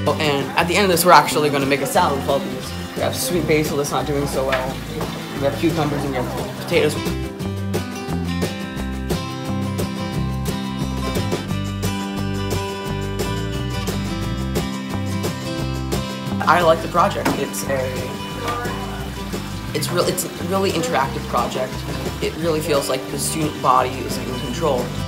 And at the end of this, we're actually going to make a salad with all these. We have sweet basil that's not doing so well. We have cucumbers and we have potatoes. I like the project. It's a really interactive project. It really feels like the student body is in control.